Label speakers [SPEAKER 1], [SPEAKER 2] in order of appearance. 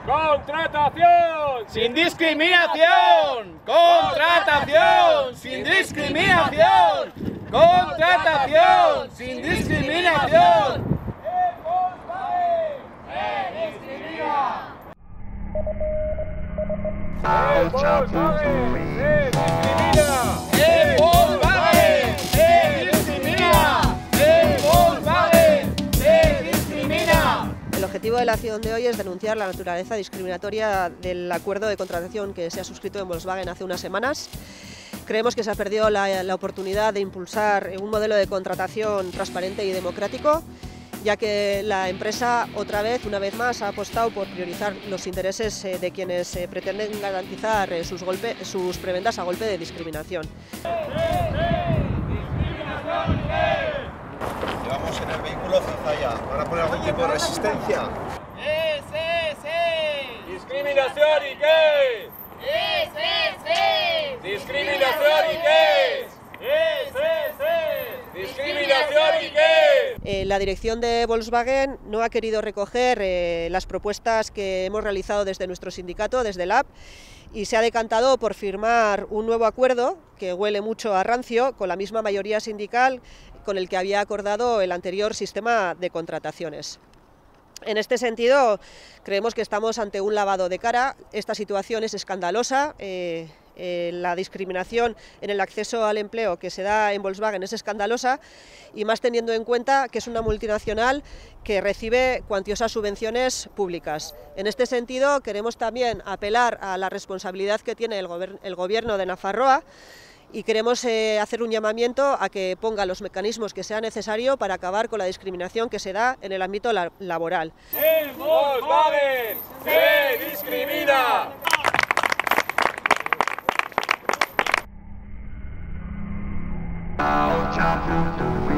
[SPEAKER 1] ¡Contratación!
[SPEAKER 2] ¡Sin discriminación! ¡Contratación! ¡Sin discriminación! ¡Contratación! ¡Sin discriminación!
[SPEAKER 3] El objetivo de la acción de hoy es denunciar la naturaleza discriminatoria del acuerdo de contratación que se ha suscrito en Volkswagen hace unas semanas. Creemos que se ha perdido la oportunidad de impulsar un modelo de contratación transparente y democrático, ya que la empresa una vez más, ha apostado por priorizar los intereses de quienes pretenden garantizar sus prebendas a golpe de discriminación.
[SPEAKER 4] Llevamos en el vehículo cizalla. ¿Van a poner algún tipo de resistencia?
[SPEAKER 1] ¡Sí! ¿Discriminación y qué? ¡Sí! ¿Discriminación y qué? ¡Sí! ¿Discriminación y qué?
[SPEAKER 3] La dirección de Volkswagen no ha querido recoger las propuestas que hemos realizado desde nuestro sindicato, desde LAB, y se ha decantado por firmar un nuevo acuerdo que huele mucho a rancio, con la misma mayoría sindical con el que había acordado el anterior sistema de contrataciones. En este sentido, creemos que estamos ante un lavado de cara. Esta situación es escandalosa. La discriminación en el acceso al empleo que se da en Volkswagen es escandalosa, y más teniendo en cuenta que es una multinacional que recibe cuantiosas subvenciones públicas. En este sentido, queremos también apelar a la responsabilidad que tiene el Gobierno de Nafarroa, y queremos hacer un llamamiento a que ponga los mecanismos que sea necesario para acabar con la discriminación que se da en el ámbito laboral.
[SPEAKER 1] ¡En Volkswagen se discrimina!
[SPEAKER 5] I'll jump